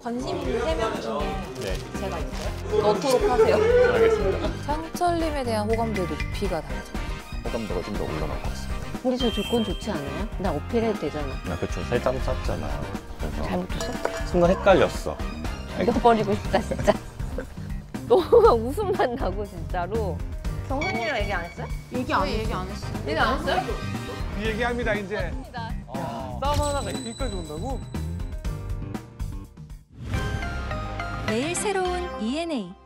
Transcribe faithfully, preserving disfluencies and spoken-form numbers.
관심 있는 세 명 중에 네. 제가 있어요? 넣도록 하세요. 알겠습니다. 상철님에 대한 호감도의 높이가 다르죠. 호감도가 좀 더 올라갈 것 같습니다. 근데 저 조건 좋지 않아요? 나 어필해도 되잖아. 나 그쵸, 세 장 짰잖아. 그래서 잘못 줬어? 순간 헷갈렸어. 죽여버리고 싶다 진짜. 너무 웃음만 나고 진짜로. 경선이랑 얘기 안 했어요? 얘기 안 얘기 안 했어요. 얘기 안 했어요? 얘기합니다 이제. 싸움 하나가 여기까지 온다고? 매일 새로운 이엔에이